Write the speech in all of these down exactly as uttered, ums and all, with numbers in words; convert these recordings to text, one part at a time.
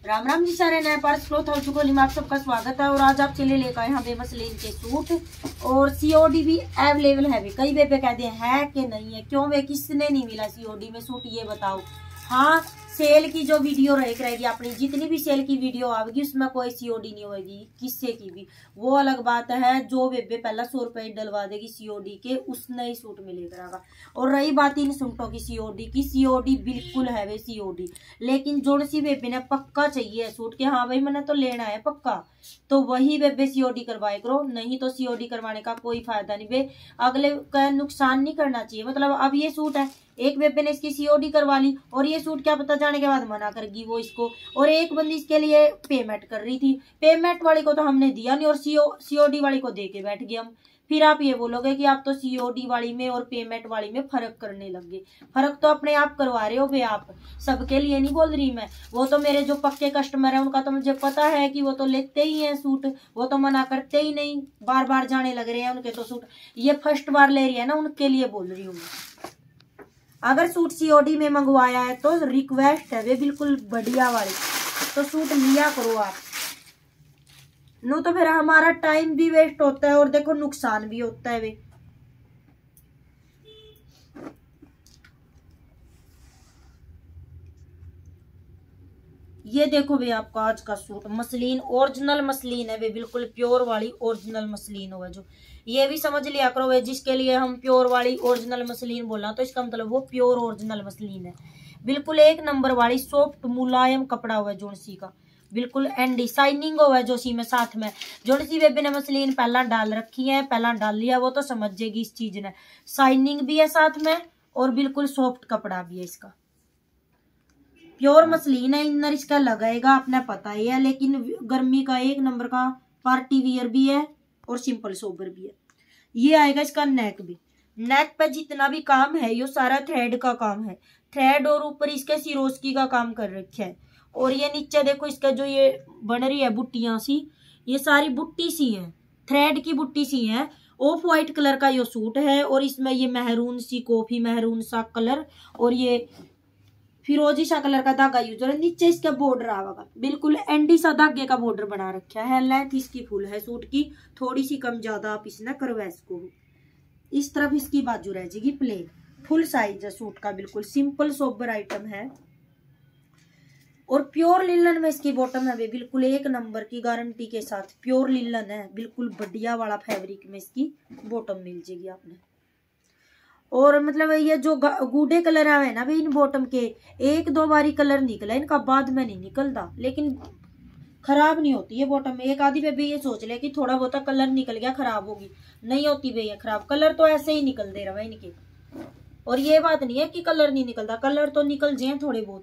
राम राम जी सारे नए parse cloth house Koli में आप सबका स्वागत है। और आज आपके लिए लेकर आए हैं मसलिन के सूट और सीओडी भी अवेलेबल है। भी कई बेबे कहते हैं है कि नहीं है, क्यों वे किसने नहीं मिला सीओडी में सूट, ये बताओ। हाँ, सेल की जो वीडियो रहेगी अपनी, जितनी भी सेल की वीडियो आएगी उसमें कोई सीओडी नहीं होगी किससे की भी, वो अलग बात है। जो बेबे पहला सौ रुपए डलवा देगी सीओडी के, उसने ही सूट मिलेगा। और रही बात इन सूटों की सीओडी की, सीओडी बिल्कुल है वे सीओडी, लेकिन जो सी बेबे ने पक्का चाहिए सूट के, हाँ भाई मैंने तो लेना है पक्का, तो वही बेबे सीओडी करवाए करो, नहीं तो सीओडी करवाने का कोई फायदा नहीं। बे अगले का नुकसान नहीं करना चाहिए। मतलब अब ये सूट है, एक बेबे ने इसकी सीओडी करवा ली और ये सूट क्या पता जाने के बाद मना करगी वो इसको, और एक बंदी इसके लिए पेमेंट कर रही थी, पेमेंट वाली को तो हमने दिया नहीं और सीओ सीओडी वाली को दे के बैठ गए हम। फिर आप ये बोलोगे कि आप तो सीओडी वाली में और पेमेंट वाली में फर्क करने लग गए। फर्क तो अपने आप करवा रहे हो भे, आप सबके लिए नहीं बोल रही मैं। वो तो मेरे जो पक्के कस्टमर है उनका तो मुझे पता है कि वो तो लेते ही हैं सूट, वो तो मना करते ही नहीं, बार बार जाने लग रहे हैं उनके तो सूट। ये फर्स्ट बार ले रही है ना, उनके लिए बोल रही हूँ मैं। अगर सूट सीओडी में मंगवाया है तो रिक्वेस्ट है वे बिल्कुल बढ़िया वाली, तो सूट लिया करो आप, नो तो फिर हमारा टाइम भी वेस्ट होता है और देखो नुकसान भी होता है वे। ये देखो भैया आपका आज का सूट मसलिन, ओरिजिनल मसलिन है वे, बिल्कुल प्योर वाली ओरिजिनल मसलिन होगा। जो ये भी समझ लिया करो वे, जिसके लिए हम प्योर वाली ओरिजिनल मसलिन बोला तो इसका मतलब वो प्योर ओरिजिनल मसलिन है। बिल्कुल एक नंबर वाली सॉफ्ट मुलायम कपड़ा हुआ है जोनसी का, बिल्कुल एंडी शाइनिंग हुआ है जो सी में साथ में। जोनसी बेबी ने मसलिन पहला डाल रखी है, पहला डाल लिया वो तो समझ जाएगी इस चीज ने, शाइनिंग भी है साथ में और बिल्कुल सॉफ्ट कपड़ा भी है इसका। प्योर मसलिन है, इनर इसका लगाएगा अपना पता ही है, लेकिन गर्मी का एक नंबर का पार्टी वियर भी है और सिंपल सोबर भी है। ये आएगा इसका नेक भी, नेक पे जितना भी काम है ये सारा थ्रेड का काम है, थ्रेड और ऊपर इसके सिरोस्की का काम कर रखा है। और ये नीचे देखो इसका जो ये बन रही है बुट्टियां सी, ये सारी बुट्टी सी है, थ्रेड की बुट्टी सी है। ऑफ व्हाइट कलर का ये सूट है और इसमें ये मेहरून सी, कॉफी मेहरून सा कलर और ये फिरोजी सा कलर का धागा यूज है। नीचे इसका बॉर्डर आवेगा, बिल्कुल एंडी सा धागे का बॉर्डर बना रखा है। लेंथ इसकी फुल है सूट की, थोड़ी सी कम ज्यादा आप इसने करवा इसको। इस तरफ इसकी बाजू रह जाएगी प्लेन, फुल साइज है सूट का, बिल्कुल सिंपल सोबर आइटम है। और प्योर लिलन में इसकी बॉटम है, बिल्कुल एक नंबर की गारंटी के साथ प्योर लिलन है, बिल्कुल बढ़िया वाला फैब्रिक में इसकी बॉटम मिल जाएगी आपने। और मतलब ये जो गूढ़े कलर है ना भाई इन बॉटम के, एक दो बारी कलर निकला इनका, बाद में नहीं निकलता, लेकिन खराब नहीं होती है बॉटम में। एक आधी पे भी ये सोच ले कि थोड़ा बहुत कलर निकल गया खराब होगी, नहीं होती भैया खराब, कलर तो ऐसे ही निकल दे रहा है इनके। और ये बात नहीं है कि कलर नहीं निकलता, कलर तो निकल जाए थोड़े बहुत।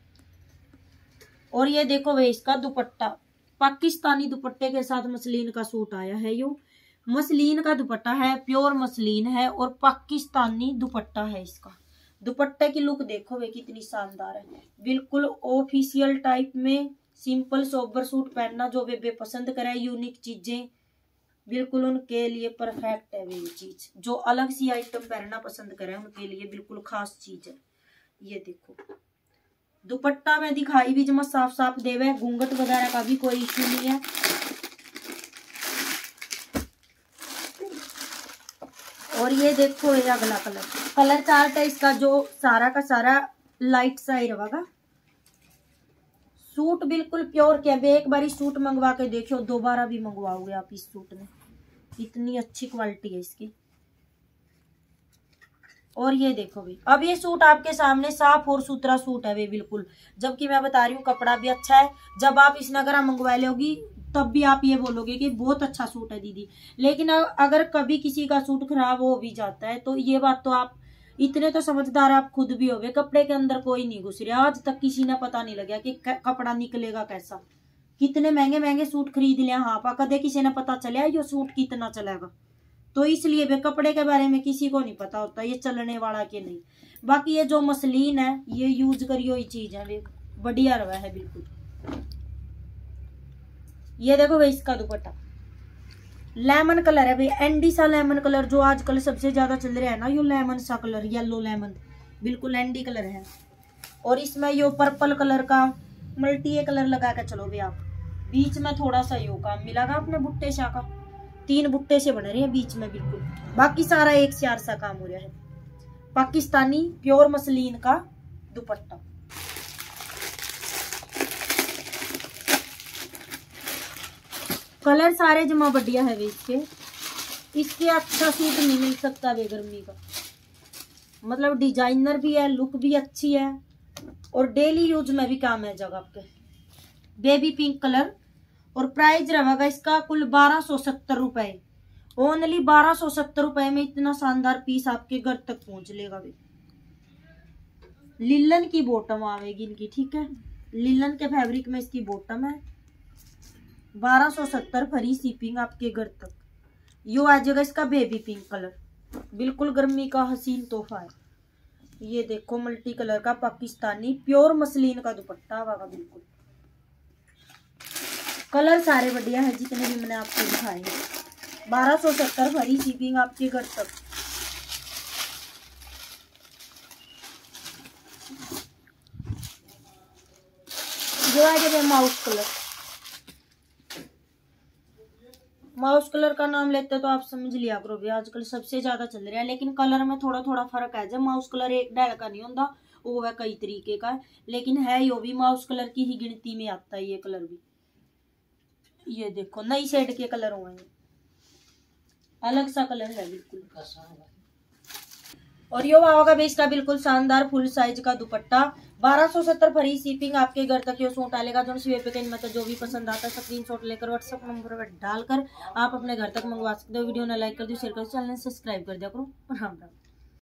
और ये देखो भाई इसका दुपट्टा, पाकिस्तानी दुपट्टे के साथ मसलिन का सूट आया है। यो मसलिन का दुपट्टा है, प्योर मसलिन है और पाकिस्तानी दुपट्टा है। इसका दुपट्टे की लुक देखो वे कितनी शानदार है, बिल्कुल ऑफिशियल टाइप में सिंपल सोबर सूट पहनना जो बेबे पसंद करे, यूनिक चीजें बिल्कुल उनके लिए परफेक्ट है। वे चीज जो अलग सी आइटम पहनना पसंद करे उनके लिए बिल्कुल खास चीज है। ये देखो दुपट्टा में दिखाई भी जमा साफ साफ देवे, घूंघट वगैरह का भी कोई इश्यू नहीं है। और ये देखो ये अगला कलर, कलर चार्ट है इसका जो सारा का सारा लाइट सा ही रहेगा। सूट बिल्कुल प्योर के, एक बार सूट मंगवा के देखियो दोबारा भी मंगवाओगे आप इस सूट में, इतनी अच्छी क्वालिटी है इसकी। और ये देखो भाई अब ये सूट आपके सामने साफ और सुथरा सूट है वे बिल्कुल, जबकि मैं बता रही हूँ कपड़ा भी अच्छा है। जब आप इस नगर मंगवा लोगी तब भी आप ये बोलोगे कि बहुत अच्छा सूट है दीदी, लेकिन अगर कभी किसी का सूट खराब हो भी जाता है तो ये बात तो आप इतने तो समझदार आप खुद भी होगे, कपड़े के अंदर कोई नहीं घुस रहा। आज तक किसी ने पता नहीं लगा कि कपड़ा निकलेगा कैसा, कितने महंगे महंगे सूट खरीद लिया हाँ पा, कदे किसी ने पता चला ये सूट कितना चलेगा। तो इसलिए वे कपड़े के बारे में किसी को नहीं पता होता ये चलने वाला के नहीं। बाकी ये जो मसलिन है ये यूज करियो ये चीज है वे बढ़िया रहा है बिल्कुल। ये देखो भाई इसका दुपट्टा लेमन कलर है भाई, एंडी सा लेमन कलर जो आजकल सबसे ज्यादा चल रहा है ना, यो लेमन सा कलर, येलो लेमन, बिल्कुल एंडी कलर है। और इसमें यो पर्पल कलर का मल्टी ये कलर लगा के चलो भी आप। बीच में थोड़ा सा यो काम मिलागा अपने बुट्टे शाह का, तीन बुट्टे से बन रहे हैं बीच में बिल्कुल, बाकी सारा एक चार सा काम हो रहा है। पाकिस्तानी प्योर मसलिन का दुपट्टा, कलर सारे जमा बढ़िया है वे इसके, इसके अच्छा सूट नहीं मिल सकता वे गर्मी का। मतलब डिजाइनर भी है, लुक भी अच्छी है और डेली यूज में भी काम है जगह आपके। बेबी पिंक कलर और प्राइस रहेगा इसका कुल बारह सौ सत्तर रुपए। ओनली बारह सौ सत्तर रुपए में इतना शानदार पीस आपके घर तक पहुंच लेगा भी। लिलन की बॉटम आवेगी इनकी, ठीक है, लिलन के फैब्रिक में इसकी बॉटम है। बारह सौ सत्तर फ्री शिपिंग आपके घर तक। यो आ जाएगा इसका बेबी पिंक कलर, बिल्कुल गर्मी का हसीन तोहफा है। ये देखो मल्टी कलर का पाकिस्तानी प्योर मसलिन का दुपट्टा आवेगा बिल्कुल। कलर सारे बढ़िया है जितने भी मैंने आपको दिखाए। बारह सौ सत्तर फ्री शिपिंग आपके घर तक। जो आ जाए माउस कलर, माउस कलर का नाम लेते तो आप समझ लिया करो भी आजकल सबसे ज्यादा चल रहा है, लेकिन कलर में थोड़ा थोड़ा फर्क है। जब माउस कलर एक डाल का नहीं होता, वो है कई तरीके का, लेकिन है यो भी माउस कलर की ही गिनती में आता है ये कलर भी। ये देखो नई शेड के कलर हुए हैं, अलग सा कलर है बिल्कुल। और यो होगा भी इसका बिल्कुल शानदार फुल साइज का दुपट्टा। बारह सौ सत्तर फ्री शिपिंग आपके घर तक ये सूट आलेगा। जो मतलब जो भी पसंद आता है स्क्रीनशॉट लेकर व्हाट्सएप नंबर पर डालकर आप अपने घर तक मंगवा सकते हो। वीडियो ने लाइक कर दो, शेयर कर दो, चैनल सब्सक्राइब कर दिया करो। राम राम।